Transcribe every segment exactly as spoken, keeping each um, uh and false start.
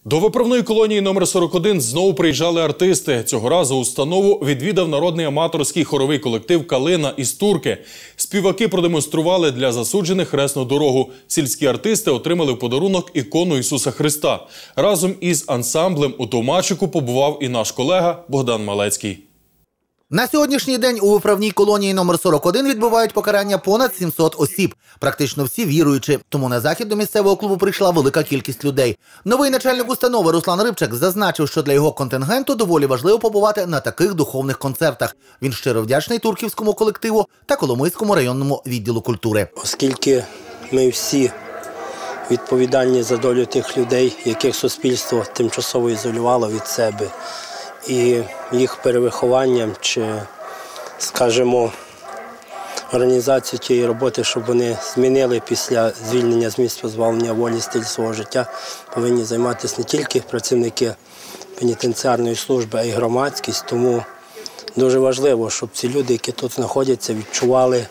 До виправної колонії номер сорок один знову приїжджали артисти. Цього разу установу відвідав народний аматорський хоровий колектив «Калина» із Турки. Співаки продемонстрували для засуджених хресну дорогу. Сільські артисти отримали в подарунок ікону Ісуса Христа. Разом із ансамблем у Товмачику побував і наш колега Богдан Малецький. На сьогоднішній день у виправній колонії номер сорок один відбувають покарання понад сімсот осіб. Практично всі віруючі. Тому на захід до місцевого клубу прийшла велика кількість людей. Новий начальник установи Руслан Рибчак зазначив, що для його контингенту доволі важливо побувати на таких духовних концертах. Він щиро вдячний турківському колективу та Коломийському районному відділу культури. Оскільки ми всі відповідальні за долю тих людей, яких суспільство тимчасово ізолювало від себе, і їх перевихованням чи, скажімо, організацію тієї роботи, щоб вони змінили після звільнення з місць позбавлення волі стиль свого життя, повинні займатися не тільки працівники пенітенціарної служби, а й громадськість. Тому дуже важливо, щоб ці люди, які тут знаходяться, відчували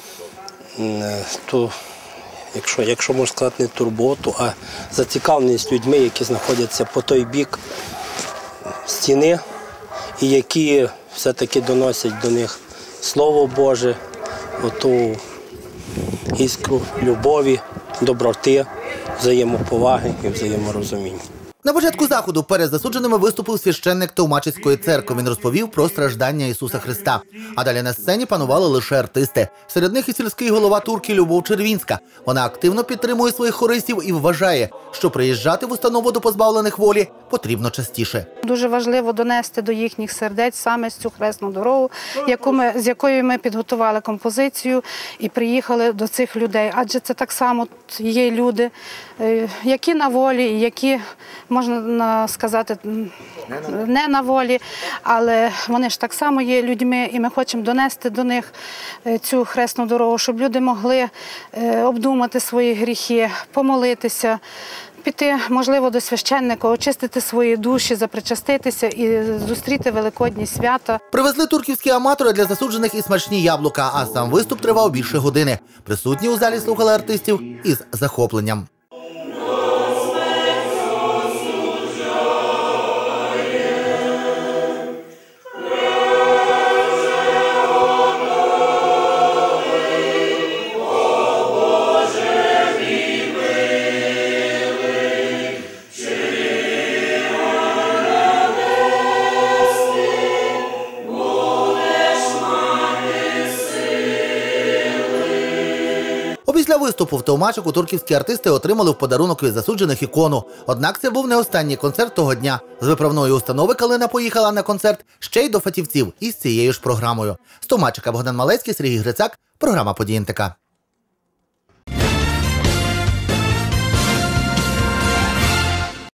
ту, якщо, якщо можна сказати, не турботу, а зацікавленість людьми, які знаходяться по той бік стіни, і які все-таки доносять до них Слово Боже, оту іскру любові, доброти, взаємоповаги і взаєморозуміння. На початку заходу перед засудженими виступив священник Товмачицької церкви. Він розповів про страждання Ісуса Христа. А далі на сцені панували лише артисти. Серед них і сільський голова Турки Любов Червінська. Вона активно підтримує своїх хористів і вважає, що приїжджати в установу до позбавлених волі потрібно частіше. Дуже важливо донести до їхніх сердець саме цю хресну дорогу, яку ми, з якою ми підготували композицію і приїхали до цих людей. Адже це так само є люди, які на волі, які, можна сказати, не на волі, але вони ж так само є людьми, і ми хочемо донести до них цю хресну дорогу, щоб люди могли обдумати свої гріхи, помолитися, піти, можливо, до священника, очистити свої душі, запричаститися і зустріти великодні свята. Привезли турківські аматори для засуджених і смачні яблука, а сам виступ тривав більше години. Присутні у залі слухали артистів із захопленням. Після виступу в Товмачику турківські артисти отримали в подарунок від засуджених ікону. Однак це був не останній концерт того дня. З виправної установи «Калина» поїхала на концерт ще й до фатівців із цією ж програмою. З Товмачика Богдан Малецький, Сергій Грицак, програма «Події ен те ка».